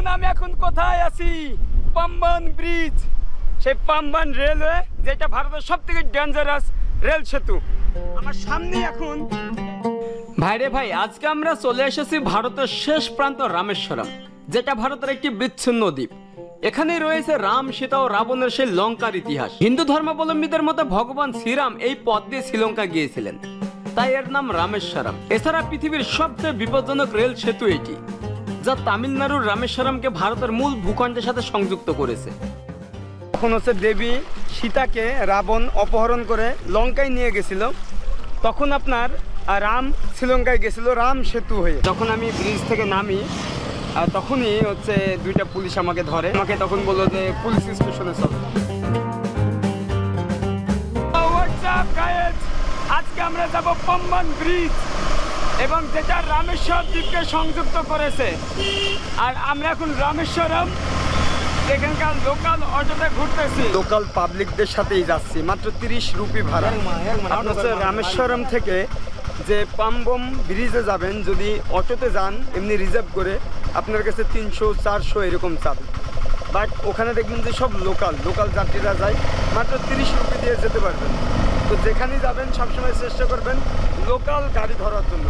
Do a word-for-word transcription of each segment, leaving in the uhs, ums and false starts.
আমি এখন কোথায় আছি? পাম্বান ব্রিজ, সেই পাম্বান রেলওয়ে, যেটা ভারতের সব থেকে ডেঞ্জারাস রেল সেতু। আমার সামনে এখন ভাইরে ভাই, আজকে আমরা চলে এসেছি ভারতের শেষ প্রান্ত রামেশ্বরম, যেটা ভারতের একটি বিচ্ছিন্ন দ্বীপ। এখানে রয়েছে রাম, সীতা ও রাবণের সেই লঙ্কার ইতিহাস। হিন্দু ধর্মাবলম্বীদের মতে ভগবান শ্রীরাম এই পথ দিয়ে শ্রীলঙ্কা গিয়েছিলেন, তাই এর নাম রামেশ্বরম। এছাড়া পৃথিবীর সবচেয়ে বিপজ্জনক রেল সেতু এটি, যা তামিলনাড়ুর রামেশ্বরমকে ভারতের মূল ভূখণ্ডের সাথে সংযুক্ত করেছে। তখন হচ্ছে দেবী সীতাকে রাবণ অপহরণ করে লঙ্কায় নিয়ে গেছিল, তখন আপনার রাম শ্রীলঙ্কায় গেছিল রাম সেতু হয়ে। যখন আমি ব্রিজ থেকে নামি তখনই হচ্ছে দুইটা পুলিশ আমাকে ধরে, আমাকে তখন বললো যে পুলিশ স্টেশনে চলো। আজকে আমরা যাব পাম্বান ব্রিজ, এবং যেটা রামেশ্বর দ্বীপকে সংযুক্ত করেছে। আর আমরা এখন রামেশ্বরম এখানকার লোকাল অটোতে ঘুরতেছি, লোকাল পাবলিকদের সাথেই যাচ্ছি, মাত্র তিরিশ রুপি ভাড়া। আপনার রামেশ্বরম থেকে যে পাম্বম ব্রিজে যাবেন, যদি অটোতে যান এমনি রিজার্ভ করে, আপনার কাছে তিনশো চারশো এরকম চাবে। বাট ওখানে দেখবেন যে সব লোকাল লোকাল যাত্রীরা যায়, মাত্র তিরিশ রুপি দিয়ে যেতে পারবেন। তো যেখানেই যাবেন সবসময় চেষ্টা করবেন লোকাল গাড়ি ধরার জন্য।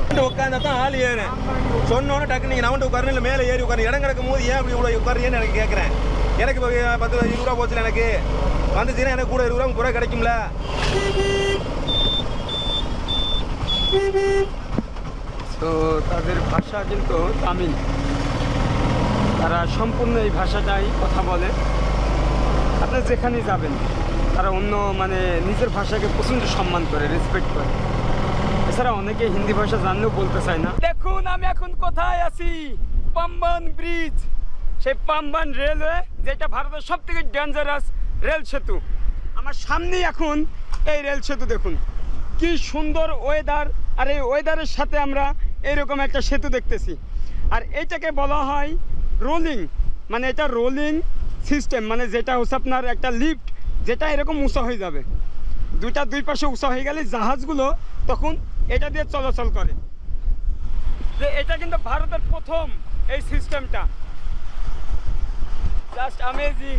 மேலே ஏறி உட்காந்து இடம் கிடக்கும் போது ஏன் அப்படி இவ்வளோ உட்காருன்னு எனக்கு கேட்குறேன். எனக்கு இப்போ பத்து இருபது ரூபா போச்சுல, எனக்கு வந்துச்சுன்னா எனக்கு கூட இருபது ரூபா முப்பது ரூபா கிடைக்கும்ல. তো তাদের ভাষা কিন্তু তামিল, তারা সম্পূর্ণ এই ভাষাটাই কথা বলে। আপনি যেখানেই যাবেন তারা অন্য মানে নিজের ভাষাকে প্রচণ্ড সম্মান করে, রেসপেক্ট করে। এছাড়া অনেকে হিন্দি ভাষা জানলেও বলতে চায় না। দেখুন আমি এখন কোথায় আছি? পাম্বান ব্রিজ, সেই পাম্বান রেলওয়ে, যেটা ভারতের সব থেকে ডেঞ্জারাস রেল সেতু। আমার সামনেই এখন এই রেল সেতু। দেখুন কি সুন্দর ওয়েদার, আর এই ওয়েদারের সাথে আমরা এইরকম একটা সেতু দেখতেছি। আর এইটাকে বলা হয় রোলিং, মানে এটা রোলিং সিস্টেম, মানে যেটা হচ্ছে আপনার একটা লিফট, যেটা এরকম উঁচা হয়ে যাবে। দুইটা দুই পাশে উঁচা হয়ে গেলে জাহাজগুলো তখন এটা দিয়ে চলাচল করে। যে এটা কিন্তু ভারতের প্রথম এই সিস্টেমটা, জাস্ট অ্যামেজিং।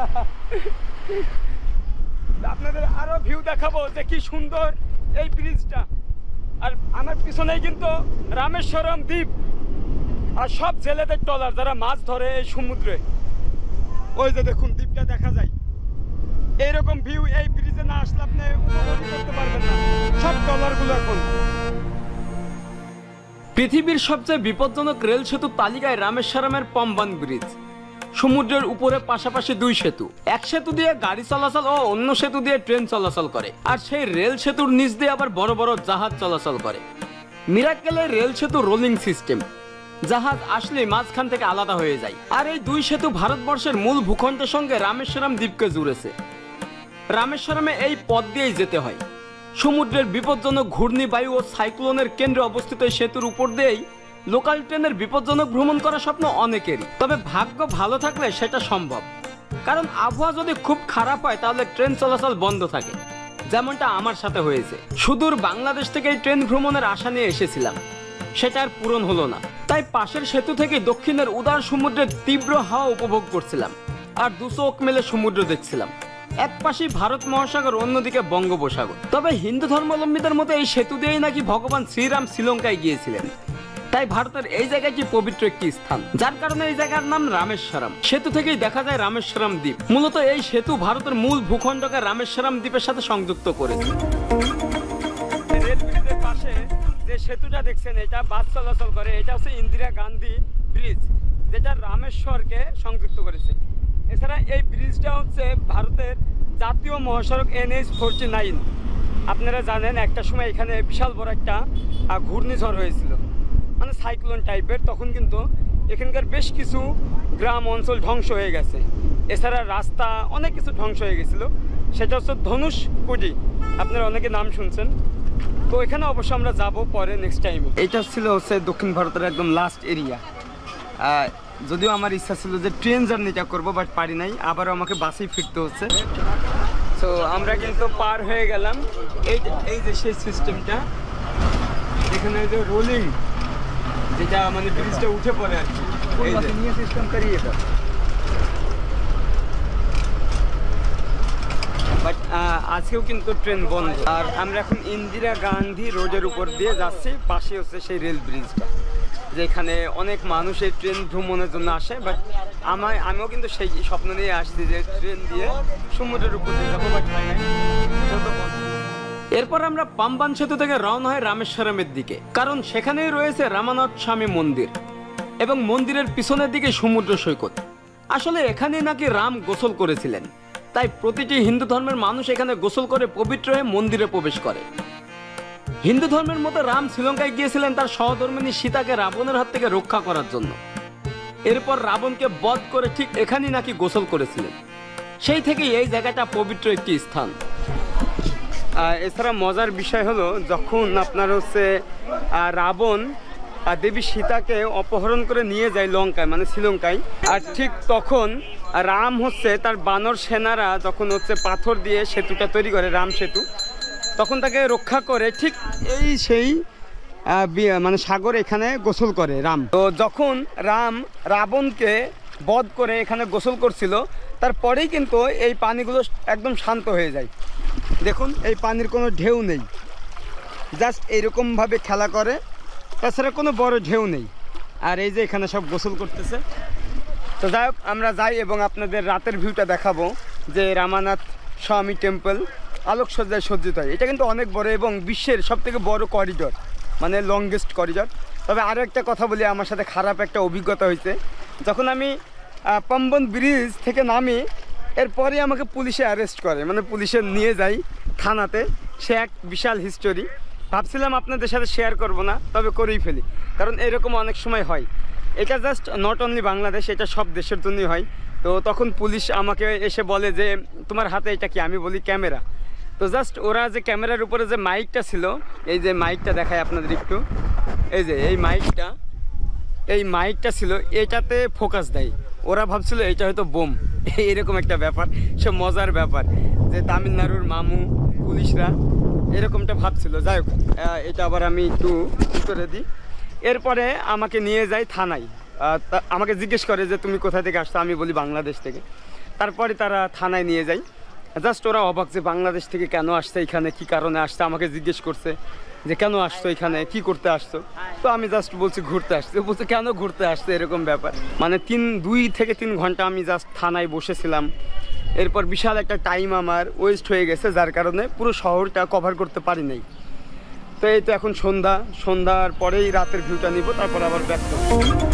আপনাদের আরো ভিউ দেখাবো যে কি সুন্দর এই ব্রিজটা। আর আমার পিছনেই কিন্তু রামেশ্বরম দ্বীপ, আর সব জেলেদের ট্রলার যারা মাছ ধরে এই সমুদ্রে। ওই যে দেখুন দ্বীপটা দেখা যায়। এইরকম ভিউ এই ব্রিজে না আসলে আপনি উপভোগ করতে পারবেন না, সব ট্রলারগুলো এখন। পৃথিবীর সবচেয়ে বিপজ্জনক রেল সেতু তালিকায় রামেশ্বরমের পাম্বান ব্রিজ। সমুদ্রের উপরে পাশাপাশি দুই সেতু, এক সেতু দিয়ে গাড়ি চলাচল ও অন্য সেতু দিয়ে ট্রেন চলাচল করে, আর সেই রেল সেতুর নিচ দিয়ে আবার বড় বড় জাহাজ চলাচল করে। মিরাক্কেলের রেল সেতু রোলিং সিস্টেম, জাহাজ আসলে মাঝখান থেকে আলাদা হয়ে যায়। আর এই দুই সেতু ভারতবর্ষের মূল ভূখণ্ডের সঙ্গে রামেশ্বরম দ্বীপকে জুড়েছে। রামেশ্বরমে এই পথ দিয়েই যেতে হয়। সমুদ্রের বিপজ্জনক ঘূর্ণিবায়ু ও সাইক্লোনের কেন্দ্রে অবস্থিত এই সেতুর উপর দিয়েই লোকাল ট্রেনের বিপজ্জনক ভ্রমণ করার স্বপ্ন অনেকেরই। তবে ভাগ্য ভালো থাকলে সেটা সম্ভব, কারণ আবহাওয়া যদি খুব খারাপ হয় তাহলে ট্রেন চলাচল বন্ধ থাকে, যেমনটা আমার সাথে হয়েছে। সুদূর বাংলাদেশ থেকে এই ট্রেন ভ্রমণের আশা নিয়ে এসেছিলাম, সেটা আর পূরণ হলো না। তাই পাশের সেতু থেকে দক্ষিণের উদার সমুদ্রের তীব্র হাওয়া উপভোগ করছিলাম, আর দু চোখ মেলে সমুদ্র দেখছিলাম। এক পাশে ভারত মহাসাগর, অন্যদিকে বঙ্গোপসাগর। তবে হিন্দু ধর্মাবলম্বীদের মতে এই সেতু দিয়েই নাকি ভগবান শ্রীরাম শ্রীলঙ্কায় গিয়েছিলেন, তাই ভারতের এই জায়গাটি পবিত্র একটি স্থান, যার কারণে এই জায়গার নাম রামেশ্বরম। সেতু থেকেই দেখা যায় রামেশ্বরম দ্বীপ। মূলত এই সেতু ভারতের মূল ভূখণ্ডকে রামেশ্বরম দ্বীপের সাথে সংযুক্ত করেছে। রেল ব্রিজের পাশে যে সেতুটা দেখছেন, এটা বাস চলাচল করে, এটা হচ্ছে ইন্দিরা গান্ধী ব্রিজ, যেটা রামেশ্বরকে সংযুক্ত করেছে। এছাড়া এই ব্রিজটা হচ্ছে ভারতের জাতীয় মহাসড়ক এন এইচ ফোরটি নাইন। আপনারা জানেন একটা সময় এখানে বিশাল বড় একটা ঘূর্ণিঝড় হয়েছিল, মানে সাইক্লোন টাইপের। তখন কিন্তু এখানকার বেশ কিছু গ্রাম অঞ্চল ধ্বংস হয়ে গেছে। এছাড়া রাস্তা অনেক কিছু ধ্বংস হয়ে গেছিল। সেটা হচ্ছে ধনুষকুডি, আপনারা অনেকে নাম শুনছেন। তো এখানে অবশ্য আমরা যাব পরে, নেক্সট টাইমে। এটা ছিল হচ্ছে দক্ষিণ ভারতের একদম লাস্ট এরিয়া। যদিও আমার ইচ্ছা ছিল যে ট্রেন জার্নিটা করবো, বাট পারি নাই, আবারও আমাকে বাসেই ফিরতে হচ্ছে। তো আমরা কিন্তু পার হয়ে গেলাম। এই এই যে সেই সিস্টেমটা, এখানে যে রোলিং, যেটা মানে ব্রিজটা উঠে পড়ে আর কি। फुल मशीनीय सिस्टम करिएगा। বাট আজকেও কিন্তু ট্রেন বন্ধ। আর আমরা এখন ইন্দিরা গান্ধী রোডের উপর দিয়ে যাচ্ছি, পাশে হচ্ছে সেই রেল ব্রিজটা, যেখানে অনেক মানুষ এই ট্রেন ভ্রমণের জন্য আসে। বাট আমার আমিও কিন্তু সেই স্বপ্ন নিয়ে আসছি যে ট্রেন দিয়ে সমুদ্রের উপর দিয়ে যাবো, বাট হয় নাই। এরপর আমরা পাম্বান সেতু থেকে রওনা হয় রামেশ্বরমের দিকে, কারণ সেখানেই রয়েছে রামানাথ স্বামী মন্দির এবং মন্দিরের পিছনের দিকে সমুদ্র সৈকত। আসলে এখানেই নাকি রাম গোসল করেছিলেন, তাই প্রতিটি হিন্দু ধর্মের মানুষ এখানে গোসল করে পবিত্র হয়ে মন্দিরে প্রবেশ করে। হিন্দু ধর্মের মতো রাম শ্রীলঙ্কায় গিয়েছিলেন তার সহধর্মিণী সীতাকে রাবণের হাত থেকে রক্ষা করার জন্য। এরপর রাবণকে বধ করে ঠিক এখানেই নাকি গোসল করেছিলেন। সেই থেকে এই জায়গাটা পবিত্র একটি স্থান। এছাড়া মজার বিষয় হলো, যখন আপনার হচ্ছে রাবণ আর দেবী সীতাকে অপহরণ করে নিয়ে যায় লঙ্কায়, মানে শ্রীলঙ্কায়, আর ঠিক তখন রাম হচ্ছে তার বানর সেনারা যখন হচ্ছে পাথর দিয়ে সেতুটা তৈরি করে, রাম সেতু, তখন তাকে রক্ষা করে ঠিক এই সেই মানে সাগর এখানে গোসল করে রাম। তো যখন রাম রাবণকে বধ করে এখানে গোসল করছিল, তারপরেই কিন্তু এই পানিগুলো একদম শান্ত হয়ে যায়। দেখুন এই পানির কোনো ঢেউ নেই, জাস্ট এইরকমভাবে খেলা করে, তাছাড়া কোনো বড় ঢেউ নেই। আর এই যে এখানে সব গোসল করতেছে। তো যাই হোক, আমরা যাই এবং আপনাদের রাতের ভিউটা দেখাবো যে রামানাথ স্বামী টেম্পল আলোকসজ্জায় সজ্জিত হয়। এটা কিন্তু অনেক বড় এবং বিশ্বের সবথেকে বড় করিডর, মানে লংগেস্ট করিডর। তবে আরও একটা কথা বলি, আমার সাথে খারাপ একটা অভিজ্ঞতা হয়েছে। যখন আমি পাম্বন ব্রিজ থেকে নামি, এরপরে আমাকে পুলিশে অ্যারেস্ট করে, মানে পুলিশে নিয়ে যাই থানাতে। সে এক বিশাল হিস্টোরি। ভাবছিলাম আপনাদের সাথে শেয়ার করব না, তবে করেই ফেলি, কারণ এরকম অনেক সময় হয়। এটা জাস্ট নট অনলি বাংলাদেশ, এটা সব দেশের জন্যই হয়। তো তখন পুলিশ আমাকে এসে বলে যে তোমার হাতে এটা কি? আমি বলি ক্যামেরা। তো জাস্ট ওরা যে ক্যামেরার উপরে যে মাইকটা ছিল, এই যে মাইকটা দেখায় আপনাদের একটু, এই যে এই মাইকটা এই মাইকটা ছিল, এটাতে ফোকাস দেয়। ওরা ভাবছিল এটা হয়তো বোম, এরকম একটা ব্যাপার। সে মজার ব্যাপার যে তামিলনাড়ুর মামু পুলিশরা এরকমটা ভাবছিল। যাই হোক, এটা আবার আমি একটু করে দিই। এরপরে আমাকে নিয়ে যায় থানায়। আমাকে জিজ্ঞেস করে যে তুমি কোথা থেকে আসছো? আমি বলি বাংলাদেশ থেকে। তারপরে তারা থানায় নিয়ে যায়। জাস্ট ওরা অবাক যে বাংলাদেশ থেকে কেন আসছে, এখানে কি কারণে আসছে, আমাকে জিজ্ঞেস করছে যে কেন আসছো এখানে, কি করতে আসছো? তো আমি জাস্ট বলছি ঘুরতে আসছে। বলছে কেন ঘুরতে আসছে, এরকম ব্যাপার। মানে তিন দুই থেকে তিন ঘন্টা আমি জাস্ট থানায় বসেছিলাম। এরপর বিশাল একটা টাইম আমার ওয়েস্ট হয়ে গেছে, যার কারণে পুরো শহরটা কভার করতে পারি নাই। তো এই তো এখন সন্ধ্যা, সন্ধ্যার পরেই রাতের ভিউটা নিব, তারপর আবার ব্যাক করব।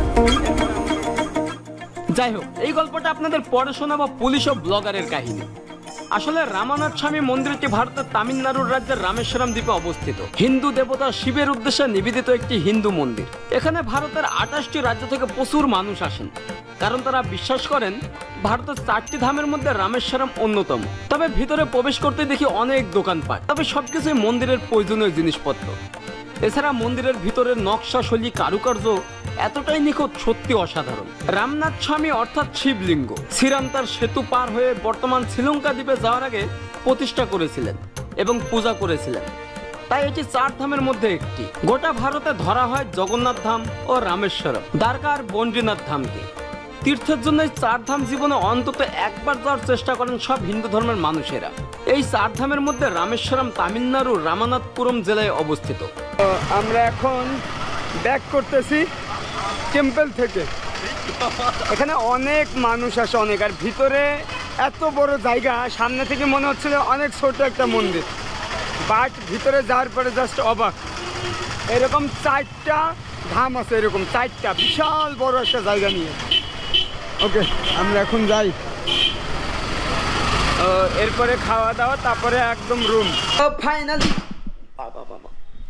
যাই হোক, এই গল্পটা আপনাদের পরে শোনাবো পুলিশ ও ব্লগারের কাহিনী। আসলে রামানাথ স্বামী মন্দিরটি ভারতের তামিলনাড়ুর রাজ্যের রামেশ্বরম দ্বীপে অবস্থিত। হিন্দু দেবতা শিবের উদ্দেশ্যে নিবেদিত একটি হিন্দু মন্দির। এখানে ভারতের আঠাশটি রাজ্য থেকে প্রচুর মানুষ আসেন, কারণ তারা বিশ্বাস করেন ভারতের চারটি ধামের মধ্যে রামেশ্বরম অন্যতম। তবে ভিতরে প্রবেশ করতে দেখি অনেক দোকানপাট, তবে সবকিছুই মন্দিরের প্রয়োজনীয় জিনিসপত্র। এছাড়া মন্দিরের ভিতরের নকশা শৈলী, কারুকার্য এতটাই নিখুঁত, সত্যি অসাধারণ। রামনাথ স্বামী অর্থাৎ শিবলিঙ্গ শ্রীরামতার সেতু পার হয়ে বর্তমান শ্রীলঙ্কা দ্বীপে যাওয়ার আগে প্রতিষ্ঠা করেছিলেন এবং পূজা করেছিলেন, তাই এটি চার ধামের মধ্যে একটি। গোটা ভারতে ধরা হয় জগন্নাথ ধাম ও রামেশ্বরম, দ্বারকা আর বন্দ্রীনাথ ধামকে। তীর্থের জন্য এই চার ধাম জীবনে অন্তত একবার যাওয়ার চেষ্টা করেন সব হিন্দু ধর্মের মানুষেরা। এই চার ধামের মধ্যে রামেশ্বরম তামিলনাড়ুর রামানাথপুরম জেলায় অবস্থিত। আমরা এখন ব্যাক করতেছি টেম্পল থেকে। এখানে অনেক মানুষ আসে, অনেক। আর ভিতরে এত বড় জায়গা, সামনে থেকে মনে হচ্ছিল অনেক ছোট একটা মন্দির, বাট ভিতরে যাওয়ার পরে জাস্ট অবাক। এরকম চারটা ধাম আছে, এরকম চারটা বিশাল বড় একটা জায়গা নিয়ে। ওকে, আমরা এখন যাই। এরপরে খাওয়া দাওয়া, তারপরে একদম রুম। ফাইনালি বাবা বাবা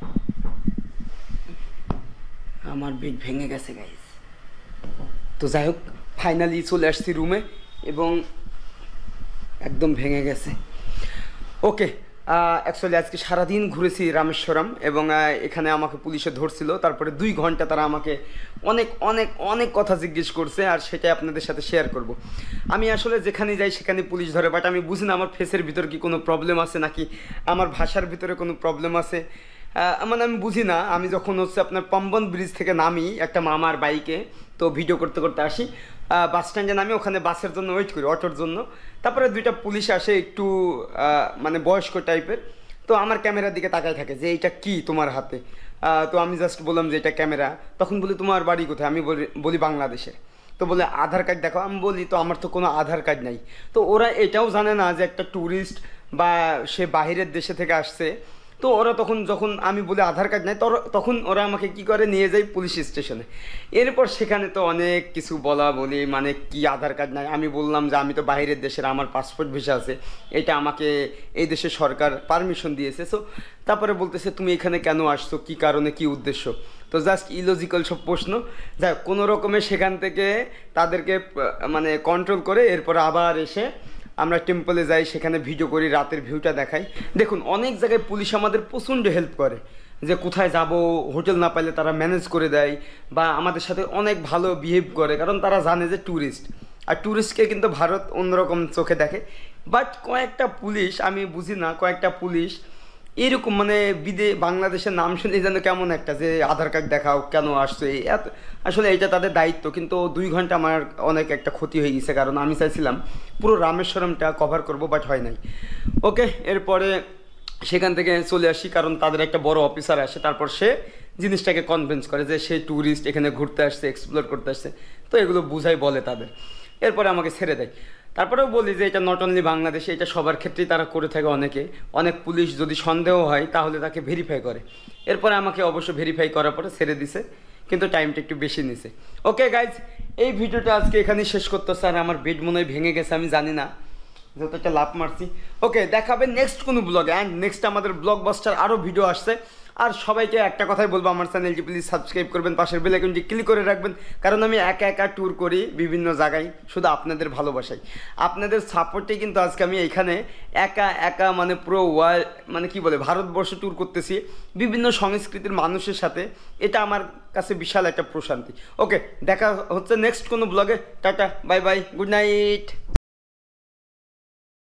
আমার বেড ভেঙে গেছে গাইস। তো যাই হোক, ফাইনালি চলে আসছি রুমে এবং একদম ভেঙে গেছে। ওকে, অ্যাকচুয়ালি আজকে সারাদিন ঘুরেছি রামেশ্বরম এবং এখানে আমাকে পুলিশে ধরছিল। তারপরে দুই ঘন্টা তারা আমাকে অনেক অনেক অনেক কথা জিজ্ঞেস করছে, আর সেটাই আপনাদের সাথে শেয়ার করব। আমি আসলে যেখানে যাই সেখানে পুলিশ ধরে, বাট আমি বুঝি না আমার ফেসের ভিতর কি কোনো প্রবলেম আছে নাকি আমার ভাষার ভিতরে কোনো প্রবলেম আছে। আহ, মানে আমি বুঝি না, আমি যখন হচ্ছে আপনার পাম্বন ব্রিজ থেকে নামি একটা মামার বাইকে, তো ভিডিও করতে করতে আসি বাস স্ট্যান্ডে নামি, ওখানে বাসের জন্য ওয়েট করি, অটোর জন্য। তারপরে দুইটা পুলিশ আসে একটু আহ, মানে বয়স্ক টাইপের, তো আমার ক্যামেরার দিকে তাকায় থাকে যে এইটা কি তোমার হাতে। আহ, তো আমি জাস্ট বললাম যে এটা ক্যামেরা। তখন বলি তোমার বাড়ি কোথায়? আমি বলি বলি বাংলাদেশে। তো বলে আধার কার্ড দেখো। আমি বলি তো আমার তো কোনো আধার কার্ড নাই। তো ওরা এটাও জানে না যে একটা ট্যুরিস্ট বা সে বাহিরের দেশে থেকে আসছে। তো ওরা তখন যখন আমি বলি আধার কার্ড নাই, তখন ওরা আমাকে কি করে নিয়ে যায় পুলিশ স্টেশনে। এরপর সেখানে তো অনেক কিছু বলা বলি, মানে কি আধার কার্ড নাই। আমি বললাম যে আমি তো বাইরের দেশের, আমার পাসপোর্ট ভিসা আছে, এটা আমাকে এই দেশের সরকার পারমিশন দিয়েছে। সো তারপরে বলতেছে তুমি এখানে কেন আসছো, কি কারণে, কি উদ্দেশ্য। তো জাস্ট ইলজিক্যাল সব প্রশ্ন। যাই কোনো রকমে সেখান থেকে তাদেরকে মানে কন্ট্রোল করে এরপর আবার এসে আমরা টেম্পলে যাই, সেখানে ভিডিও করি, রাতের ভিউটা দেখাই। দেখুন অনেক জায়গায় পুলিশ আমাদের প্রচণ্ড হেল্প করে, যে কোথায় যাব হোটেল না পাইলে তারা ম্যানেজ করে দেয়, বা আমাদের সাথে অনেক ভালো বিহেভ করে, কারণ তারা জানে যে ট্যুরিস্ট, আর ট্যুরিস্টকে কিন্তু ভারত অন্যরকম চোখে দেখে। বাট কয়েকটা পুলিশ আমি বুঝি না, কয়েকটা পুলিশ এরকম মানে বিদে বাংলাদেশের নাম শুনে যেন কেমন একটা, যে আধার কার্ড দেখাও, কেন আসছো, এই এত। আসলে এটা তাদের দায়িত্ব, কিন্তু দুই ঘন্টা আমার অনেক একটা ক্ষতি হয়ে গেছে, কারণ আমি চাইছিলাম পুরো রামেশ্বরমটা কভার করব, বাট হয় নাই। ওকে, এরপরে সেখান থেকে চলে আসি, কারণ তাদের একটা বড় অফিসার আসে, তারপর সে জিনিসটাকে কনভিন্স করে যে সে ট্যুরিস্ট, এখানে ঘুরতে আসছে, এক্সপ্লোর করতে আসছে, তো এগুলো বুঝাই বলে তাদের। এরপরে আমাকে ছেড়ে দেয়। তারপরেও বলি যে এটা নট অনলি বাংলাদেশে, এটা সবার ক্ষেত্রেই তারা করে থাকে। অনেকে, অনেক পুলিশ যদি সন্দেহ হয় তাহলে তাকে ভেরিফাই করে। এরপরে আমাকে অবশ্য ভেরিফাই করার পরে ছেড়ে দিছে, কিন্তু টাইমটা একটু বেশি নিছে। ওকে গাইজ, এই ভিডিওটা আজকে এখানেই শেষ করতে, স্যার আমার বেড মনে হয় ভেঙে গেছে, আমি জানি না, যত একটা লাভ মারছি। ওকে, দেখাবে নেক্সট কোনো ব্লগে, অ্যান্ড নেক্সট আমাদের ব্লকবাস্টার আরও ভিডিও আসছে। আর সবাইকে একটা কথাই বলবো, আমার চ্যানেলটি প্লিজ সাবস্ক্রাইব করবেন, পাশের বেল আইকনটি ক্লিক করে রাখবেন, কারণ আমি একা একা ট্যুর করি বিভিন্ন জায়গায় শুধু আপনাদের ভালোবাসাই, আপনাদের সাপোর্টেই কিন্তু আজকে আমি এখানে একা একা মানে পুরো ওয়ার্ল্ড মানে কি বলে ভারতবর্ষ ট্যুর করতেছি বিভিন্ন সংস্কৃতির মানুষের সাথে। এটা আমার কাছে বিশাল একটা প্রশান্তি। ওকে, দেখা হচ্ছে নেক্সট কোনো ব্লগে। Tata, bye bye, good night.